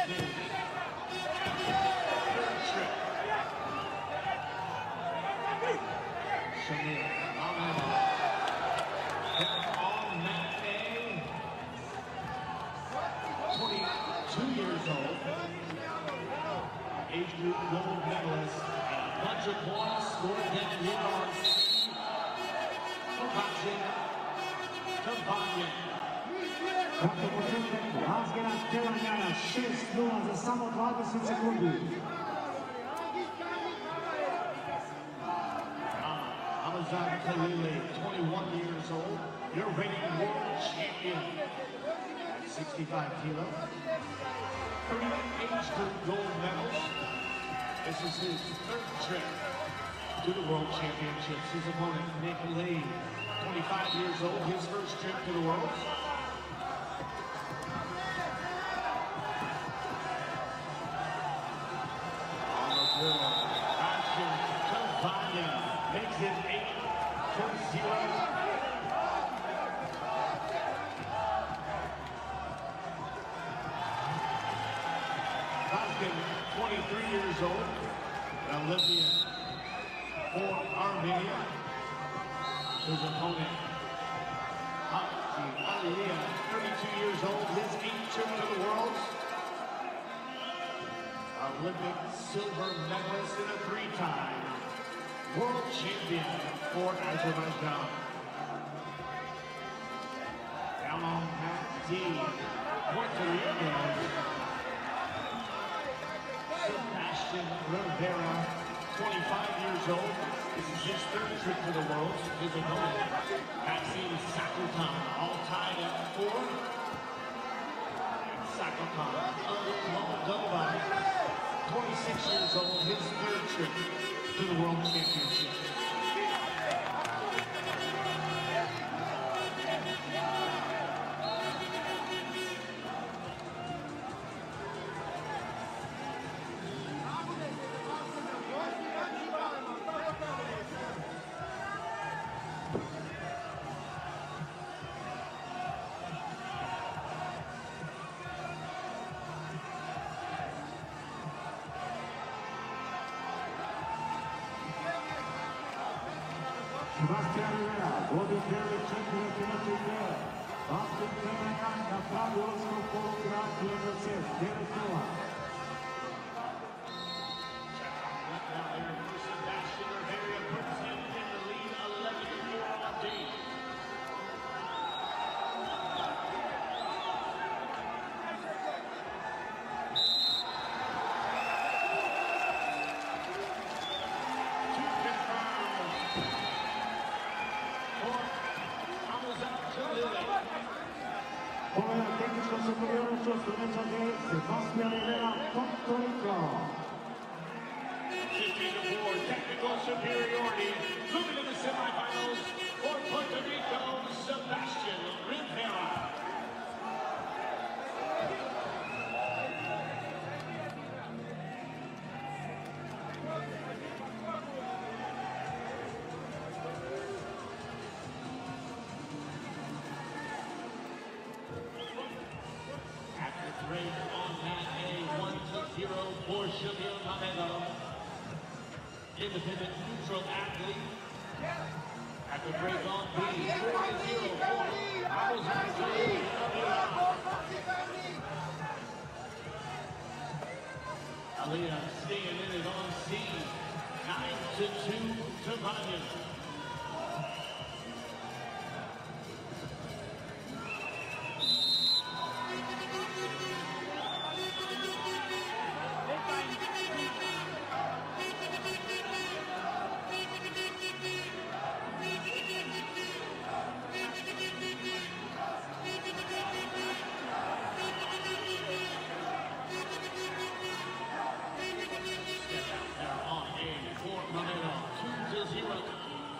Age group gold medalist, a bunch of points scored against Leonards. Kako početak razmjena Telanjana 6:0 za samo 20 sekundi. Hamazan Khalili, 21 years old, your reigning world champion at 65 kilo. 3 age group gold medals. This is his third trip to the World Championships. His opponent, Nick Lee, 25 years old, his first trip to the Worlds. On the board, Ashton Tavayan makes it 8-0. Baskin, 23 years old, an Olympian for Armenia. His opponent, Haji Aliyah, 32 years old, his 8th trip to the Worlds. Olympic silver medalist and a 3-time world champion for Azerbaijan. Alon Mahdi, Puerto Rico. Sebastian Rivera, 25 years old. This is his third trip to the Worlds. His opponent, Maxim Sakotan, all tied at 4. And Sakotan of Moldova, 26 years old, his third trip to the World Championships. Sebastian Rivera vodi prvi 4 minute. Baskin Telanjan na pravi ulasku u polufinal 9-0. Sebastian Rivera puts him in the lead 11-4 on day. Poveda tehnička superiornošću studenta Sebastian Rivera, Puerto Rico. 15-4 technical superiority. Moving to the semifinals for Puerto Rico, Sebastian Rivera. Break on mat A, 1-0 for Shamil Mamedov. Independent neutral athlete. At the break on B, 4-0 for Hamazan Khalili of Iran. Aliyah staying in it on C, 9-2 to Vanyan. Step out there on A for Mamedov, 2-0.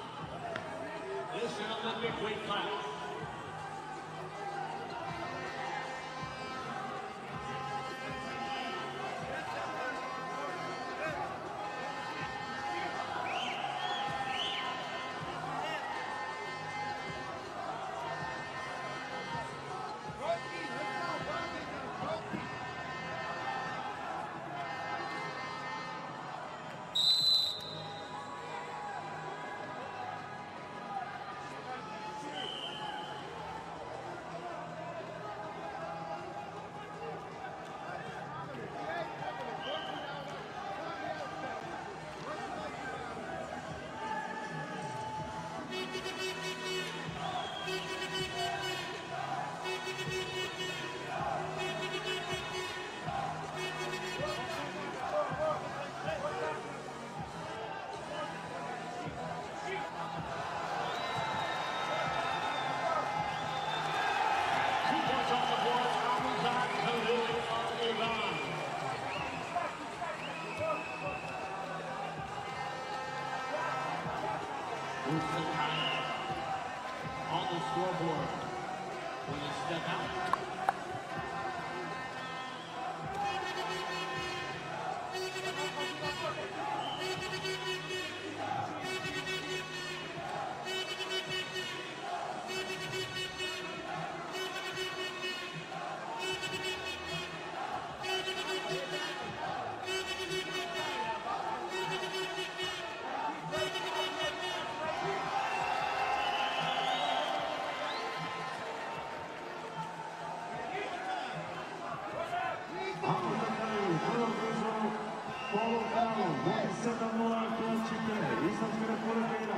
27-0 Islamskog Olimpijada.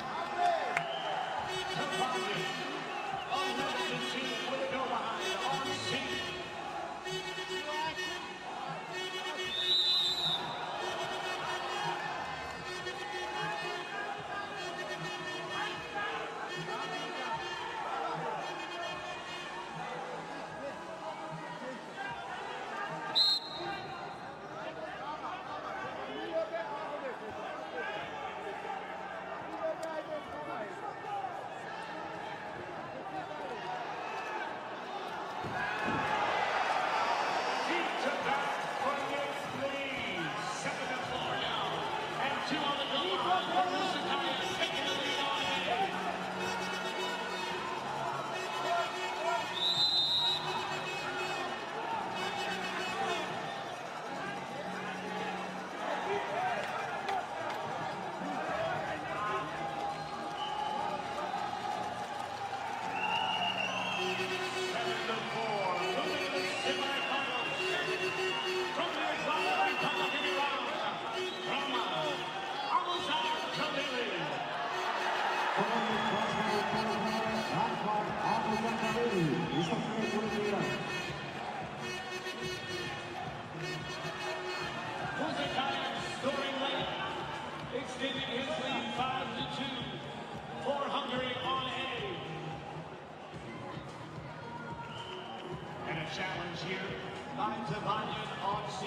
Extending his lead 5-2 for Hungary on A. And a challenge here by Tevanian on C.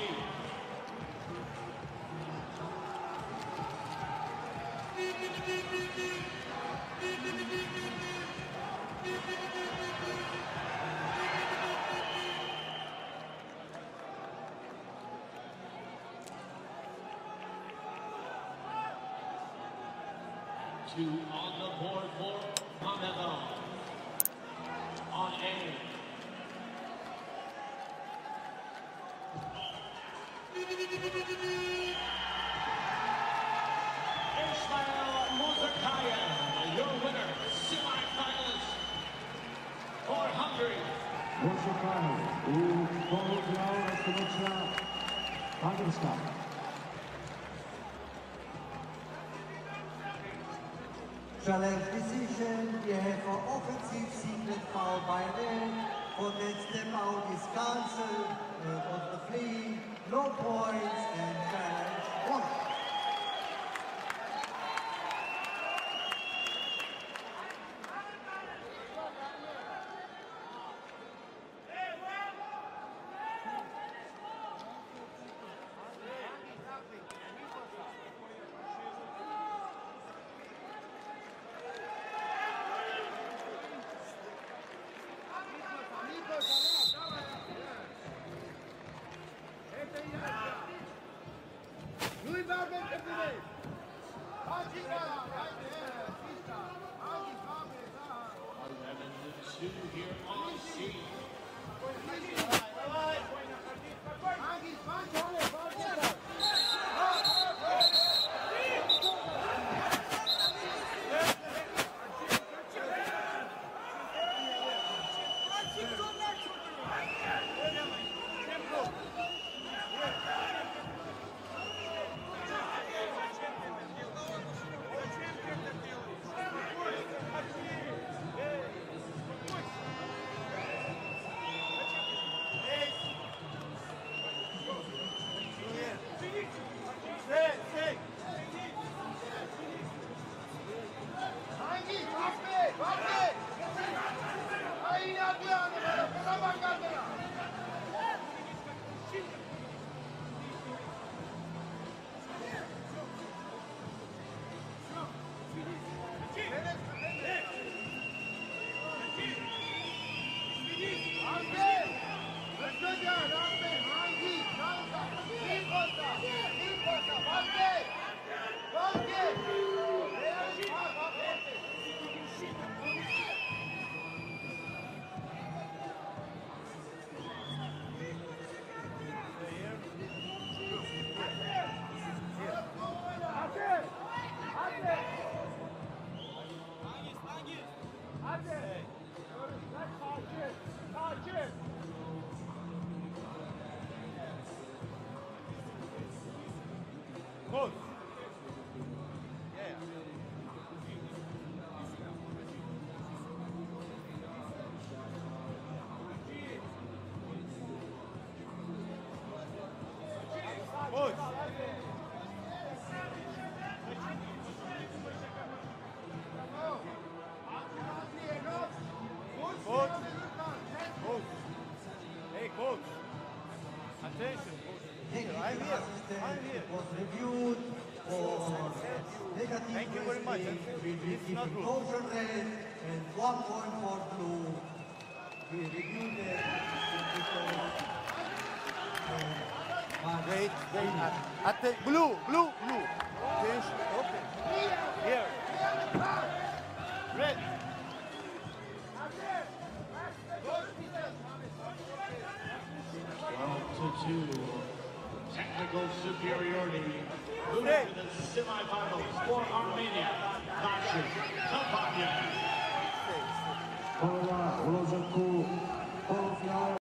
Two on the board for Pamevo on A. Ismail Muzakayev, your winner, semi-finalist for Hungary. Muzakayev u polufinale rastočenja Mađarska. Challenge decision, we have for offensive secret foul by red. For that step out is cancelled on the flea, no points and challenge 1. Here on C. Technical I'm here. assistant I'm here. was reviewed for negative Thank you very much. wrestling with It's not good. motion red and 1 point for blue. We reviewed it. Wait. At the blue. Change. Okay. Here. Red. To 2. Technical superiority. Moving to the semifinals for Armenia. Nashin Kapanyan. これはプロジェクト